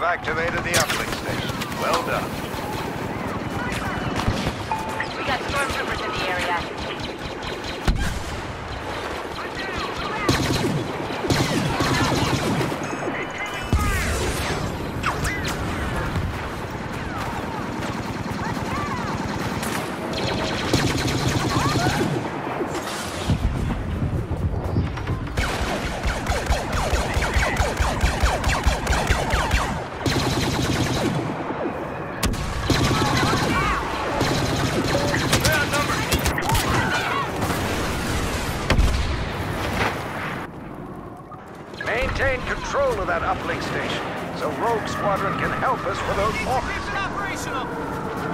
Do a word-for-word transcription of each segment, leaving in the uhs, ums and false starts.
activated the uplink station. Well done. We got stormtroopers in the area. Maintain control of that uplink station, so Rogue Squadron can help us with those orcs. Keep it operational!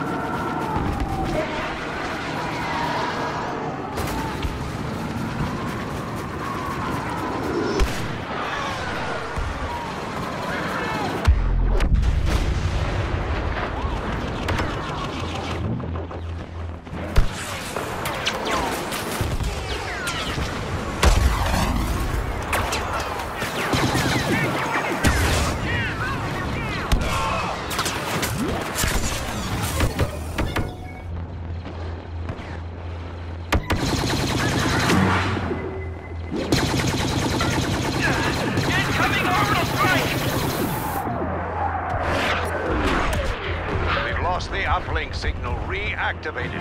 The uplink signal reactivated.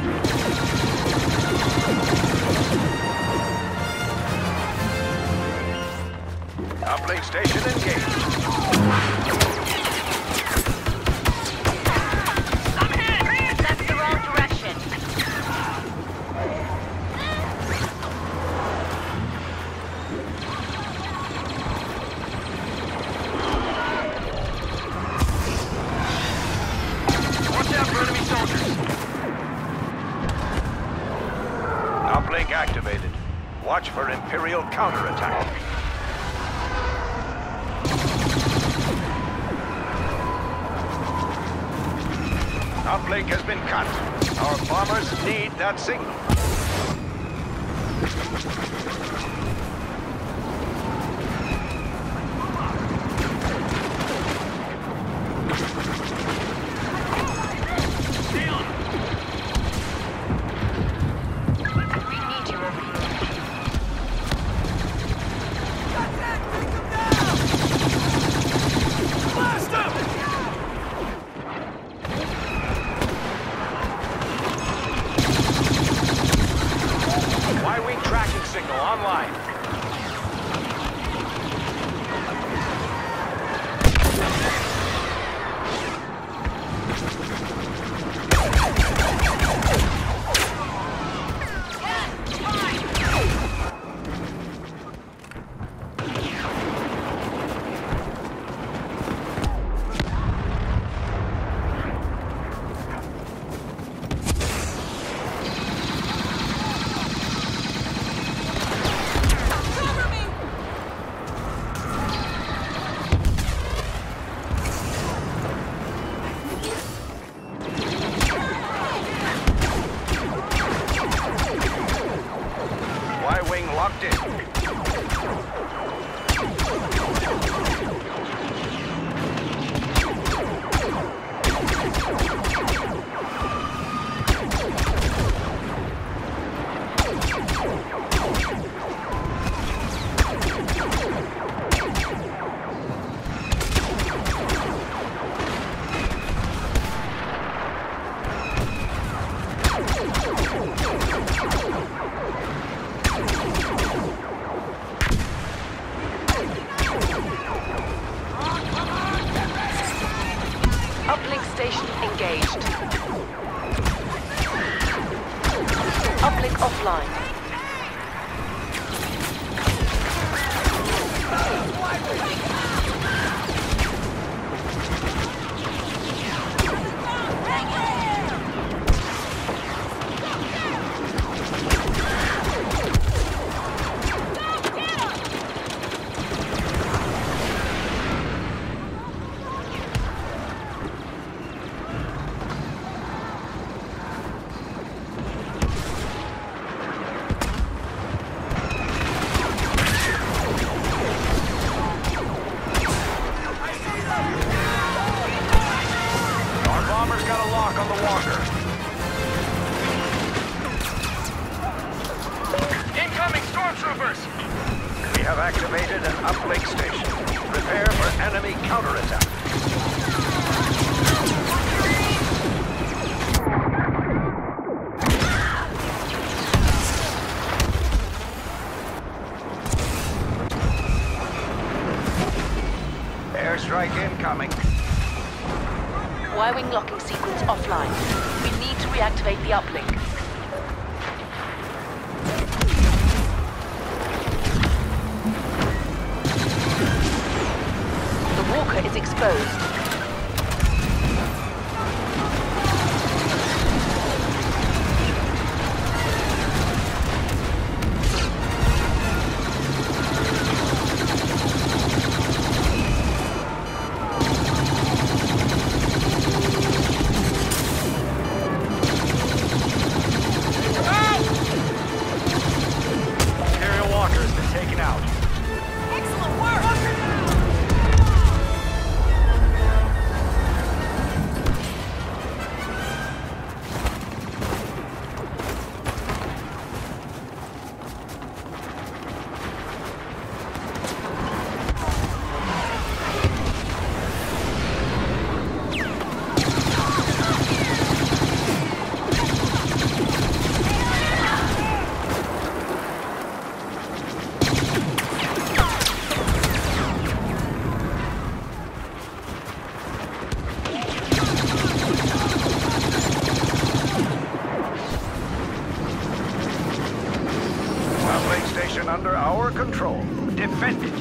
Uplink station engaged. I'm hit! That's the wrong direction. Uplink activated. Watch for Imperial counterattack. Uplink has been cut. Our bombers need that signal. Y-wing tracking signal online. Y-wing locked in. Troopers! We have activated an uplink station. Prepare for enemy counterattack. Airstrike incoming. Y-wing locking sequence offline. We need to reactivate the uplink. The walker is exposed. Under our control. Defend it.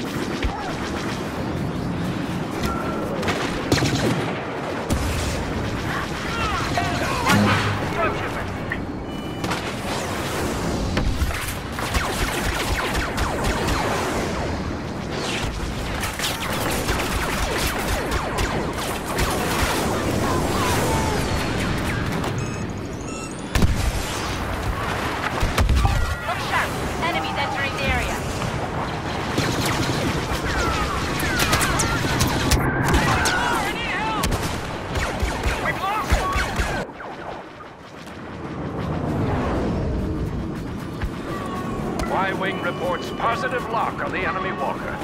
Y-wing reports positive lock on the enemy walker.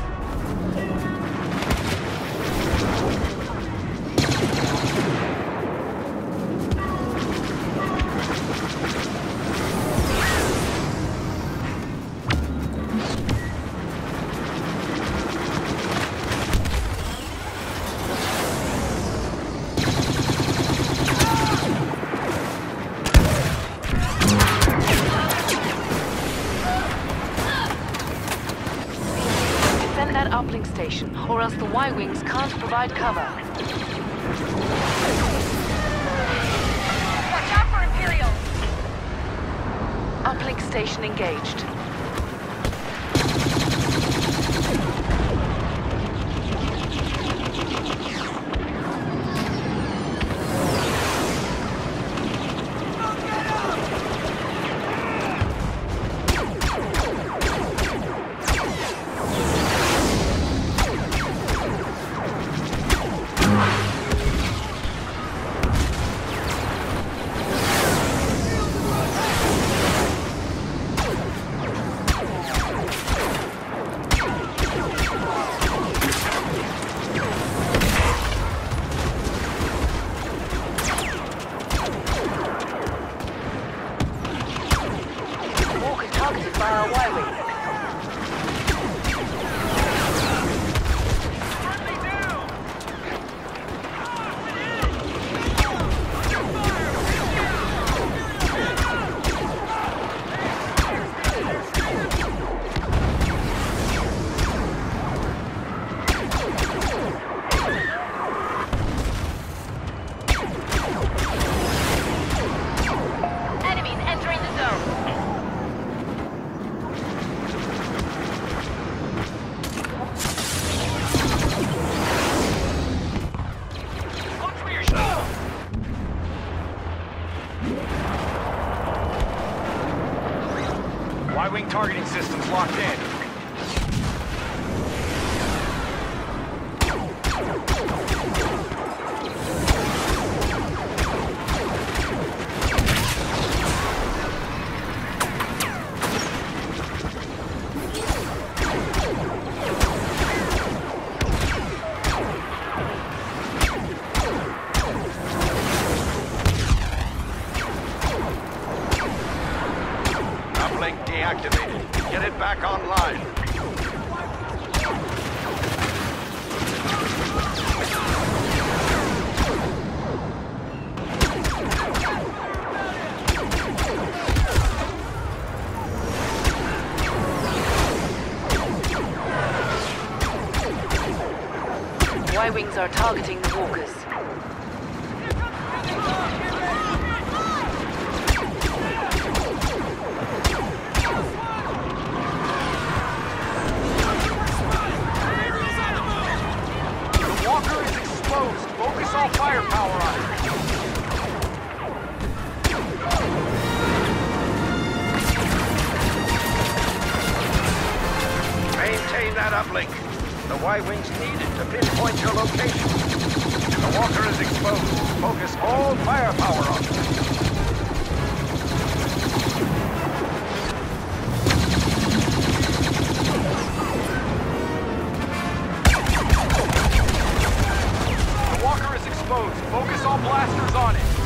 That uplink station, or else the Y-wings can't provide cover. Watch out for Imperials! Uplink station engaged. Targeted by our Y-wing. Y-wing targeting systems locked in. Get it back online. Y-wings are targeting the walkers. The walker is exposed. Focus all firepower on it. Maintain that uplink. The Y-wings needed to pinpoint your location. The walker is exposed. Focus all firepower on it. The walker is exposed. Focus all blasters on it.